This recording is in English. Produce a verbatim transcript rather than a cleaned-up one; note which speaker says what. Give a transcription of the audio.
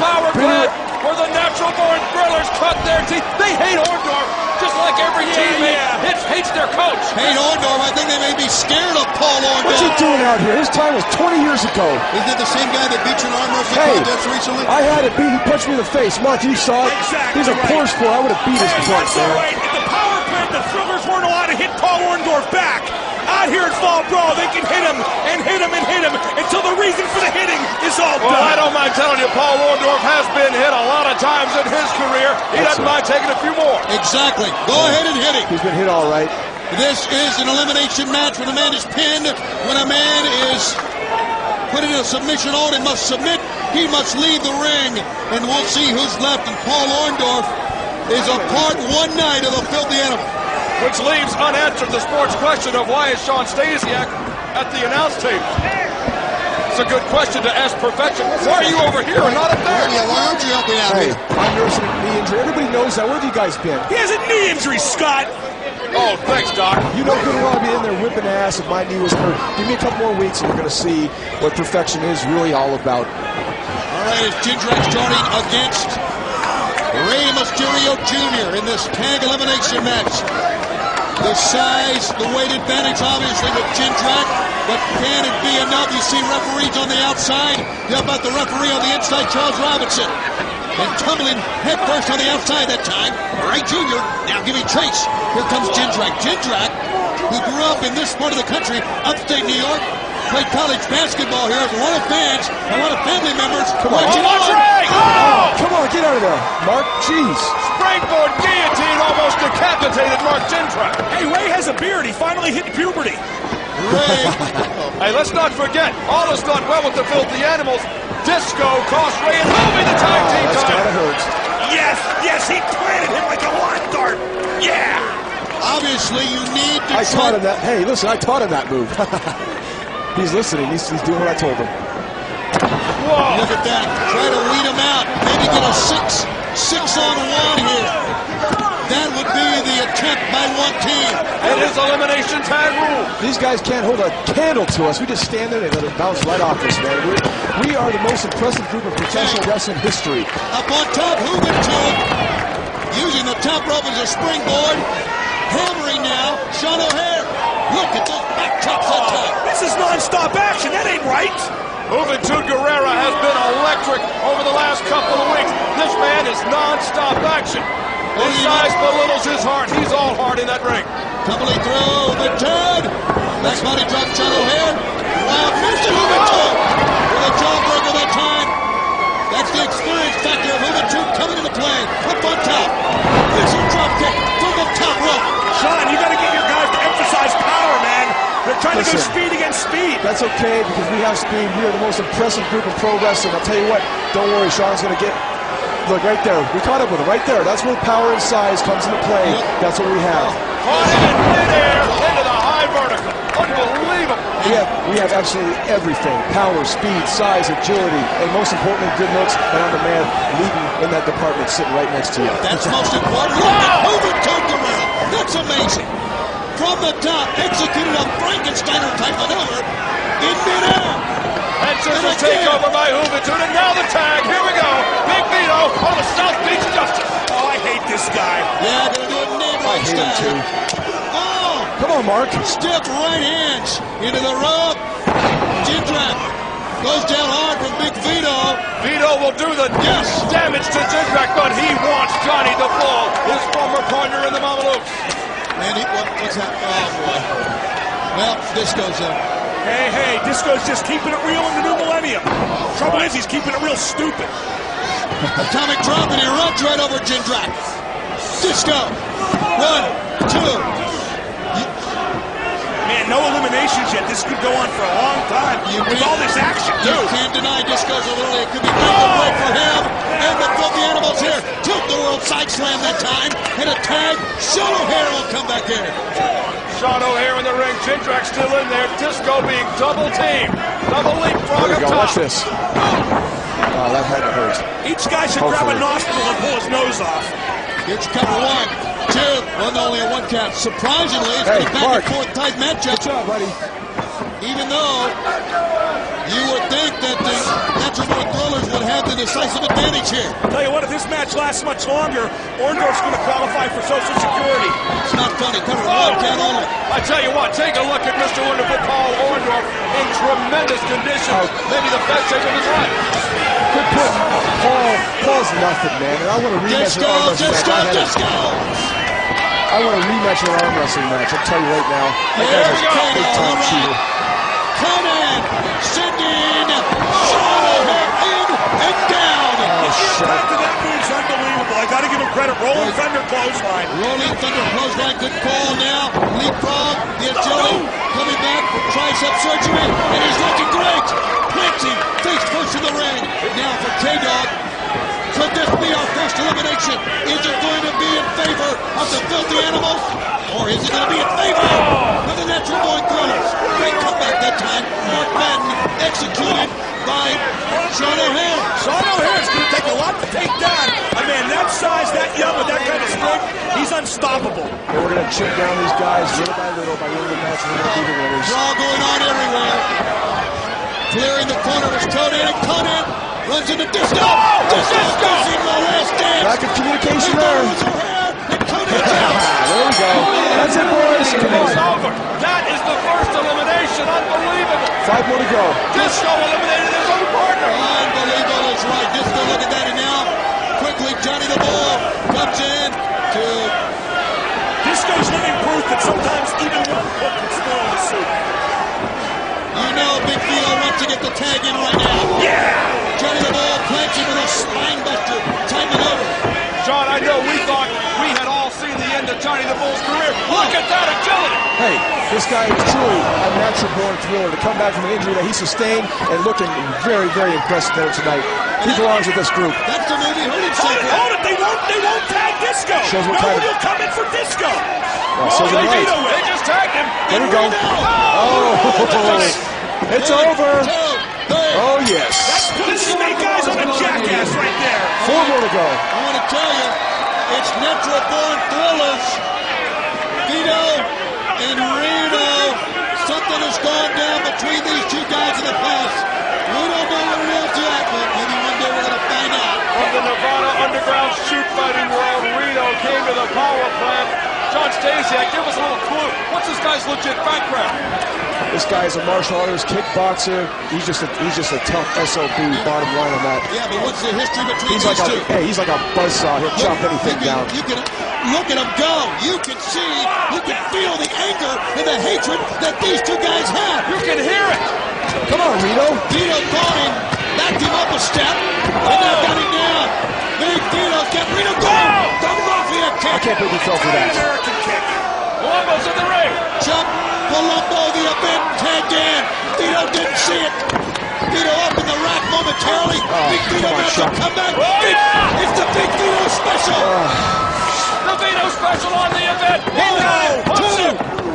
Speaker 1: power plant where the natural-born thrillers cut their teeth. They hate Orndorff just like every
Speaker 2: yeah,
Speaker 1: teammate
Speaker 2: yeah.
Speaker 1: hates, hates their coach.
Speaker 3: Hate Orndorff. I think they may be scared of Paul Orndorff.
Speaker 4: What's he doing out here? His time was twenty years ago.
Speaker 3: Isn't that the same guy that beat you in arm wrestling
Speaker 4: Hey,
Speaker 3: contest recently?
Speaker 4: I had it beat. He punched me in the face. Mark, you saw it.
Speaker 2: Exactly
Speaker 4: He's a
Speaker 2: right.
Speaker 4: poor sport. I would have beat his
Speaker 2: Hey,
Speaker 4: butt,
Speaker 2: that's all
Speaker 4: man.
Speaker 2: right. At the power plant, the thrillers weren't allowed to hit Paul Orndorff back. Out here at Fall Brawl, they can hit him and hit him and hit him until the reason for the hitting is all
Speaker 1: Well,
Speaker 2: done.
Speaker 1: I don't mind telling you, Paul Orndorff has been hit a lot of times in his career. He
Speaker 4: That's
Speaker 1: doesn't
Speaker 4: right.
Speaker 1: mind taking a few more.
Speaker 3: Exactly. Go ahead and hit him.
Speaker 4: He's been hit all right.
Speaker 3: This is an elimination match when a man is pinned. When a man is put in a submission order and must submit, he must leave the ring. And we'll see who's left. And Paul Orndorff is a part one night of the Filthy Animal.
Speaker 1: Which leaves unanswered the sports question of why is Sean Stasiak at the announce table? It's a good question to ask Perfection. Why are you over here and not up there?
Speaker 3: Yeah, why aren't you helping out
Speaker 4: Hey,
Speaker 3: here?
Speaker 4: I'm nursing a knee injury. Everybody knows that. Where have you guys been?
Speaker 2: He has a knee injury, Scott.
Speaker 1: Oh, thanks, Doc.
Speaker 4: You know good well I'd be in there whipping ass if my knee was hurt. Give me a couple more weeks and we're going to see what Perfection is really all about.
Speaker 3: All right, it's Jindrak starting against Rey Mysterio Junior in this tag elimination match. The size, the weight advantage, obviously, with Jindrak, but can it be enough? You see referees on the outside. How about the referee on the inside, Charles Robinson? And tumbling head first on the outside that time, Rey Junior Now giving chase. Here comes Jindrak. Jindrak, who grew up in this part of the country, upstate New York, played college basketball here, has a lot of fans, a lot of family members.
Speaker 4: Come on,
Speaker 1: Oh,
Speaker 4: get
Speaker 1: watch
Speaker 4: on.
Speaker 1: Rey! Oh!
Speaker 4: Come on, get out of there. Mark, jeez.
Speaker 1: Springboard guillotine almost decapitated Mark Jindrak.
Speaker 2: Hey, Ray has a beard. He finally hit puberty.
Speaker 3: Rey,
Speaker 1: Hey, let's not forget, all is not well with the Filthy Animals. Disco cost Rey and Movie the tag
Speaker 4: Oh,
Speaker 1: team
Speaker 4: that's
Speaker 1: title.
Speaker 4: gotta hurt.
Speaker 2: Yes, yes, he planted him like a lawn dart. Yeah.
Speaker 3: obviously you need to
Speaker 4: I
Speaker 3: try-
Speaker 4: taught him that. Hey, listen, I taught him that move. He's listening. He's, he's doing what I told him.
Speaker 1: Whoa.
Speaker 3: Look at that. Try to weed him out. Maybe get a six, six on one here. That would be the attempt by one team.
Speaker 1: It is elimination tag rule.
Speaker 4: These guys can't hold a candle to us. We just stand there and let it bounce right off us, man. We're, we are the most impressive group of professional wrestling history.
Speaker 3: Up on top, Huberton, using the top rope as a springboard. Hammering now, Sean O'Hare. Look at those back chops that time.
Speaker 2: This is non-stop action. That ain't right.
Speaker 1: Juventud Guerrera has been electric over the last couple of weeks. This man is non-stop action. His size belittles his heart. He's all heart in that ring.
Speaker 3: Tumbling through, Juventud. Next body drop, Sean O'Hare. Wild Mister Juventud with a jawbreaker that time. That's the experience factor of Juventud coming into play. Up on top. Missile drop kick from the top rope.
Speaker 2: Sean, you got to get your guys to emphasize power, man. They're trying
Speaker 4: Listen.
Speaker 2: to go speed against speed.
Speaker 4: That's okay because we have speed. We are the most impressive group of pro wrestling. I'll tell you what, don't worry, Sean's going to get... Look, right there. We caught up with him. Right there. That's where power and size comes into play. That's what we have.
Speaker 1: Caught him in midair into the high vertical. Unbelievable.
Speaker 4: We have, we have absolutely everything. Power, speed, size, agility, and most importantly, good looks. And I'm the man leading in that department sitting right next to you.
Speaker 3: That's most important. Look at Juventud Guerrera. That's amazing. From the top, executed a Frankensteiner type maneuver in midair.
Speaker 1: And scissors takeover by Juventud. And now the tag. Here we go. Big Vito on the South Beach Justice.
Speaker 2: Oh, I hate this guy.
Speaker 3: Yeah, gonna do a name
Speaker 4: I
Speaker 3: right
Speaker 4: hate him too.
Speaker 3: Oh,
Speaker 4: Come on, Mark.
Speaker 3: stiff right hands into the rope. Jindrak goes down hard from Big Vito.
Speaker 1: Vito will do the
Speaker 3: Yes.
Speaker 1: damage to Jindrak, but he wants Johnny to fall, his former partner in the Mamalukes.
Speaker 3: And he, what, what's that? Oh, boy. Well, this goes up.
Speaker 2: Hey, hey, Disco's just keeping it real in the new millennium. Trouble is, he's keeping it real stupid.
Speaker 3: Atomic drop, and he runs right over Jindrak. Disco. One, two.
Speaker 2: Man, no eliminations yet. This could go on for a long time.
Speaker 3: You
Speaker 2: With
Speaker 3: can't-
Speaker 2: all this action,
Speaker 3: You
Speaker 2: dude.
Speaker 3: can't deny Disco's a little. It could be make or break for him. And the Filthy Animals here. Tilt the world side slam that time. And a tag. Sean O'Hare will come back in.
Speaker 1: Sean O'Hare in the ring. Jindrak still in there. Disco being double teamed. Double leapfrog
Speaker 4: There we
Speaker 1: up
Speaker 4: go.
Speaker 1: top.
Speaker 4: Watch this. Oh, that had to hurt.
Speaker 2: Each guy should grab a
Speaker 4: Hopefully.
Speaker 2: nostril and pull his nose off.
Speaker 3: Here's cover one, two. Well, only a one count. Surprisingly, it's
Speaker 4: Hey,
Speaker 3: been a back
Speaker 4: Mark.
Speaker 3: and forth tight matchup.
Speaker 4: Good job, buddy.
Speaker 3: even though you would think that the natural born thrillers would have the decisive advantage here.
Speaker 2: Tell you what, if this match lasts much longer, Orndorff's going to qualify for Social Security.
Speaker 3: It's not funny. Cover one count only.
Speaker 1: I tell you what, take a look at Mister Wonderful Paul Orndorff in tremendous condition. Maybe the best shape of his life.
Speaker 4: Good put. Paul, Paul's nothing, man. And I want to rematch an arm wrestling
Speaker 3: Disco,
Speaker 4: match.
Speaker 3: disco,
Speaker 4: I want to rematch an arm wrestling match. I'll tell you right now. That
Speaker 3: Here
Speaker 4: guy's
Speaker 3: we
Speaker 4: a
Speaker 3: go.
Speaker 4: big time
Speaker 3: All right.
Speaker 4: cheater.
Speaker 3: Conan, sending Sean O'Haire in and down.
Speaker 2: The impact of that move's unbelievable. I got to give him credit. Rolling Thunder clothesline.
Speaker 3: Rolling Thunder clothesline, good call now. Leapfrog, the agility, coming back for tricep surgery, and he's looking great. Planting, face first in the ring. Now for K-Dog. Could this be our first elimination? Is it going to be in favor of the filthy animals? Or is it going to be in favor of the natural born thrillers? Great comeback that time. Mark Madden executed by Sean O'Haire.
Speaker 2: Sean O'Haire's going to take a lot to take down. A man that size, that young, with that kind of strength, he's unstoppable.
Speaker 4: And we're going to chip down these guys little by little by the end of the match. We're going to be the winners.
Speaker 3: Draw going on everywhere. Clearing the corner is Conan, and Conan runs into Disco.
Speaker 1: Oh,
Speaker 3: Disco
Speaker 1: Disco!
Speaker 3: losing the last dance.
Speaker 4: Lack of communication
Speaker 3: He
Speaker 4: there.
Speaker 3: goes O'Haire, and Conan's out.
Speaker 4: There we go. That's it, boys. Come
Speaker 1: It's
Speaker 4: on.
Speaker 1: over. That is the first elimination. Unbelievable.
Speaker 4: Five more to go.
Speaker 1: Disco eliminated his own partner.
Speaker 3: Unbelievable is right. Disco, look at that, and now quickly Johnny the Bull comes in to...
Speaker 2: Disco's living proof that sometimes even one hook can spoil the suit.
Speaker 3: You know Big Vito wants to get the tag in right now.
Speaker 2: Yeah!
Speaker 3: Johnny the Bull plants him with a spine buster. Time it over.
Speaker 1: John, I know we thought we had all seen the end of Johnny the Bull's career. Look at that agility.
Speaker 4: Hey, this guy is truly a natural born thriller to come back from an injury that he sustained and looking very, very impressive there tonight. He belongs with this group.
Speaker 3: That's the movie hurt
Speaker 2: Hold
Speaker 3: himself.
Speaker 2: it, hold it! They won't, they won't tag Disco!
Speaker 4: Shows what
Speaker 2: Nobody
Speaker 4: kind of-
Speaker 2: will come in for Disco!
Speaker 4: Well,
Speaker 1: Oh,
Speaker 4: so
Speaker 1: they,
Speaker 4: right.
Speaker 1: Vito, they just tagged him.
Speaker 4: There we go. Oh, it's over. Oh, yes.
Speaker 2: That's putting snake eyes on a jackass right there!
Speaker 4: Four more to go.
Speaker 3: I want to tell you, it's natural born thrillers. Vito and Reno. Something has gone down between these two guys in the past. We don't know what it is yet, but maybe one day we're going to find out.
Speaker 1: From the Nevada underground shoot fighting world, Reno came to the power plant. John Stasiak, give us a little clue. What's this guy's legit background?
Speaker 4: This guy is a martial artist, kickboxer. He's just a, he's just a tough S O B, bottom line on that.
Speaker 3: Yeah, but what's the history between
Speaker 4: He's
Speaker 3: these
Speaker 4: like a,
Speaker 3: two?
Speaker 4: hey, he's like a buzzsaw. He'll chop anything
Speaker 3: you can,
Speaker 4: down.
Speaker 3: You can look at him go. You can see, you can feel the anger and the hatred that these two guys have.
Speaker 1: You can hear it.
Speaker 4: Come on, Reno.
Speaker 3: Vito caught him, backed him up a step, and now got him down. Big Vito's got Reno going. The Mafia
Speaker 4: I
Speaker 3: kick.
Speaker 4: can't believe he fell for that.
Speaker 2: American kick.
Speaker 1: Columbo's in the ring.
Speaker 3: Chuck Palumbo, the event tagged in. Vito didn't see it. Vito up in the rack momentarily.
Speaker 4: Oh,
Speaker 3: Big Vito
Speaker 4: come on,
Speaker 3: makes a
Speaker 4: Chuck.
Speaker 3: comeback.
Speaker 1: Oh,
Speaker 3: Big-
Speaker 1: yeah!
Speaker 3: It's the Big Vito special.
Speaker 1: The Vito special on the event.
Speaker 3: One,
Speaker 1: Puts
Speaker 3: two,
Speaker 1: him.